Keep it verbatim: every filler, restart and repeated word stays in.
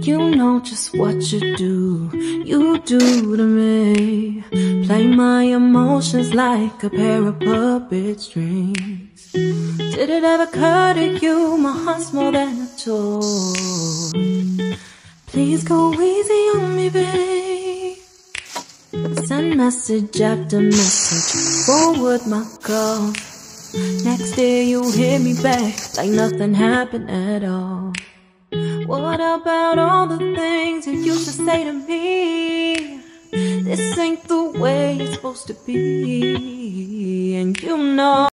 You know just what you do, you do to me. Play my emotions like a pair of puppet strings. Did it ever occur to you my heart's more than a toy? Please go easy on me, babe. Send message after message, forward my call. Next day you hit me back like nothing happened at all. What about all the things you used to say to me? This ain't the way it's supposed to be, and you know